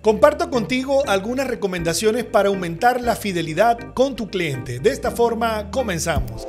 Comparto contigo algunas recomendaciones para aumentar la fidelidad con tu cliente. De esta forma, comenzamos.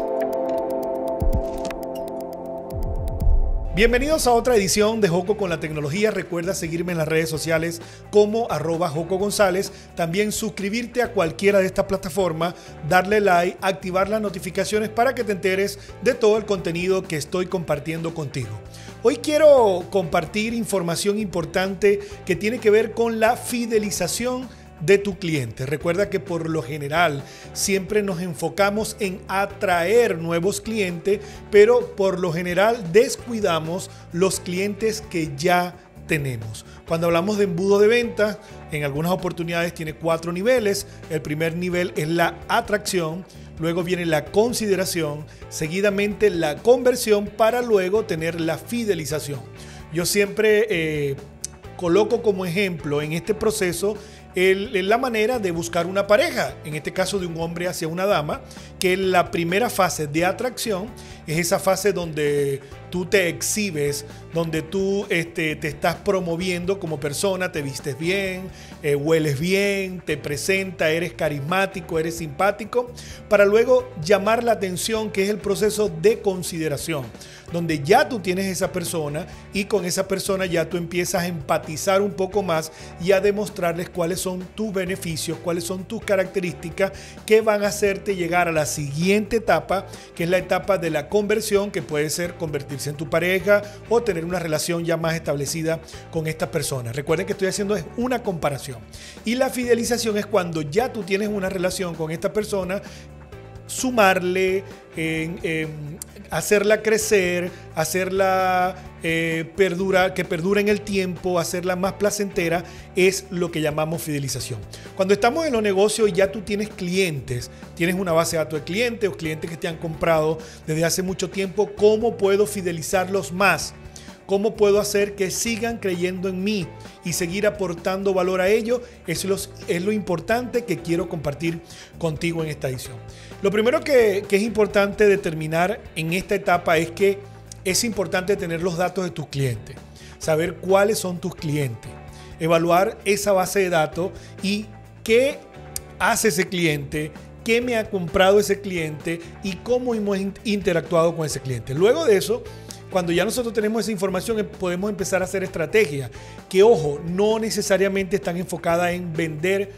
Bienvenidos a otra edición de Joco con la Tecnología. Recuerda seguirme en las redes sociales como @JocoGonzález. También suscribirte a cualquiera de estas plataformas, darle like, activar las notificaciones para que te enteres de todo el contenido que estoy compartiendo contigo. Hoy quiero compartir información importante que tiene que ver con la fidelización de tu cliente. Recuerda que por lo general siempre nos enfocamos en atraer nuevos clientes, pero por lo general descuidamos los clientes que ya tenemos. Cuando hablamos de embudo de venta, en algunas oportunidades tiene 4 niveles. El primer nivel es la atracción, luego viene la consideración, seguidamente la conversión para luego tener la fidelización. Yo siempre coloco como ejemplo en este proceso la manera de buscar una pareja, en este caso de un hombre hacia una dama, que la primera fase de atracción es esa fase donde tú te exhibes, donde tú te estás promoviendo como persona, te vistes bien, hueles bien, te presenta, eres carismático, eres simpático, para luego llamar la atención, que es el proceso de consideración, donde ya tú tienes esa persona y con esa persona ya tú empiezas a empatizar un poco más y a demostrarles cuáles son tus beneficios, cuáles son tus características que van a hacerte llegar a la siguiente etapa, que es la etapa de la conversión, que puede ser convertirse en tu pareja o tener una relación ya más establecida con esta persona. Recuerden que estoy haciendo es una comparación. Y la fidelización es cuando ya tú tienes una relación con esta persona, sumarle, hacerla crecer, hacerla que perdure en el tiempo, hacerla más placentera, es lo que llamamos fidelización. Cuando estamos en los negocios y ya tú tienes clientes, tienes una base de datos de clientes o clientes que te han comprado desde hace mucho tiempo, ¿cómo puedo fidelizarlos más? ¿Cómo puedo hacer que sigan creyendo en mí y seguir aportando valor a ellos? Es lo importante que quiero compartir contigo en esta edición. Lo primero que es importante determinar en esta etapa es que es importante tener los datos de tus clientes, saber cuáles son tus clientes, evaluar esa base de datos y qué hace ese cliente, qué me ha comprado ese cliente y cómo hemos interactuado con ese cliente. Luego de eso, cuando ya nosotros tenemos esa información, podemos empezar a hacer estrategias que, ojo, no necesariamente están enfocadas en vender,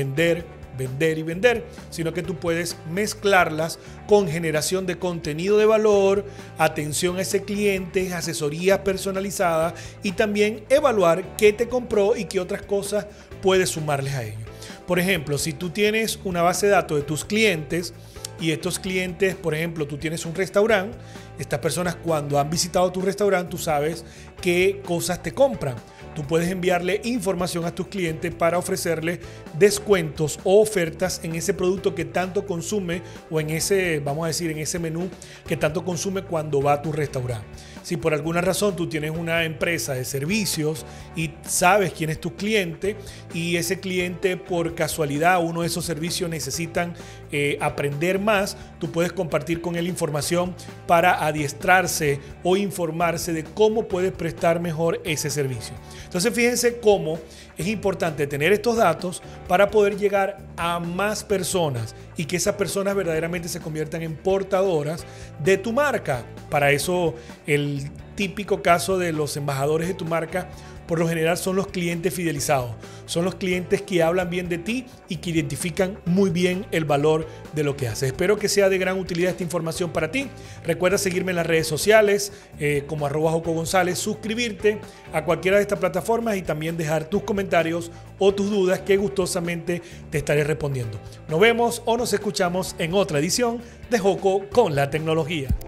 sino que tú puedes mezclarlas con generación de contenido de valor, atención a ese cliente, asesorías personalizadas y también evaluar qué te compró y qué otras cosas puedes sumarles a ello. Por ejemplo, si tú tienes una base de datos de tus clientes y estos clientes, por ejemplo, tú tienes un restaurante, estas personas cuando han visitado tu restaurante, tú sabes qué cosas te compran. Tú puedes enviarle información a tus clientes para ofrecerles descuentos o ofertas en ese producto que tanto consume o en ese, vamos a decir, en ese menú que tanto consume cuando va a tu restaurante. Si por alguna razón tú tienes una empresa de servicios y sabes quién es tu cliente y ese cliente por casualidad uno de esos servicios necesitan aprender más, tú puedes compartir con él información para adiestrarse o informarse de cómo puedes prestar mejor ese servicio. Entonces fíjense cómo es importante tener estos datos para poder llegar a más personas y que esas personas verdaderamente se conviertan en portadoras de tu marca. Para eso el típico caso de los embajadores de tu marca por lo general son los clientes fidelizados. Son los clientes que hablan bien de ti y que identifican muy bien el valor de lo que haces. Espero que sea de gran utilidad esta información para ti. Recuerda seguirme en las redes sociales como @JocoGonzález, suscribirte a cualquiera de estas plataformas y también dejar tus comentarios o tus dudas que gustosamente te estaré respondiendo. Nos vemos o nos escuchamos en otra edición de Joco con la Tecnología.